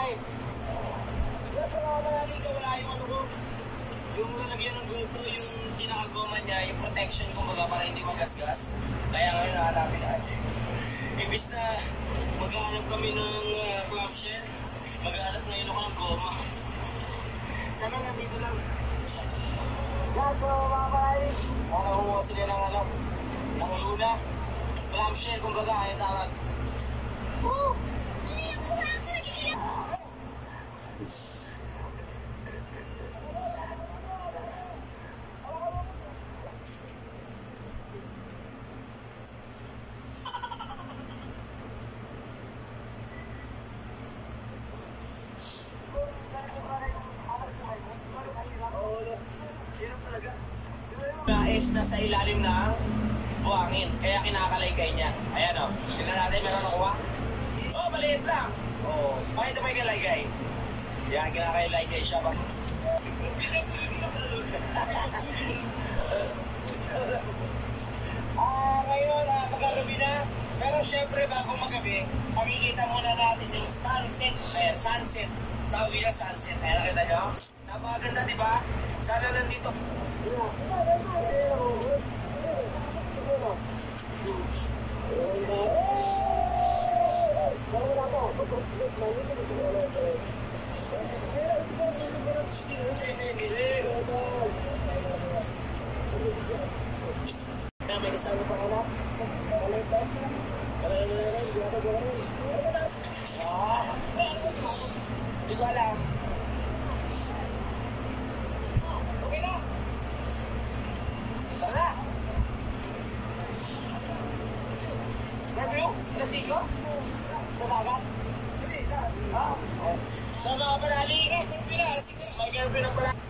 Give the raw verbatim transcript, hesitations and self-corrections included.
Nasa mga malaling ka, wala yung ano ko. Yung lalagyan ng GoPro, yung pinakagoma niya, yung protection kumbaga para hindi magasgas. Kaya ngayon nahanapin natin. Ibis na maghahanap kami ng uh, clamshell, maghahanap ngayon ako ng goma. Sana nandito lang. Yan, so mga maraming. Ang nakuha sila ng ano, ng luna. Clamshell, kumbaga, yung tawag. Woo! Is na sa ilalim ng buhangin, kaya kinakalaygay niya. Ayan o, tignan natin, meron nakuha. Oh, maliit lang. Oh, bakit may kalaygay? Yan, kinakalaygay siya ba? Ah, ngayon, ah, magagabi na. Pero syempre, bago magabi, makikita muna natin yung sunset. Ayan, sunset. Tawag niya sunset. Ayan, nakita nyo? Napakaganda, di ba? Sana nandito. May kasama pa anak. Hindi ko alam. Okay na. Tara. Review? Nasiko? Sa dagat? Hindi, dagat. Ah. Sa mga panali, may girlfriend na pala.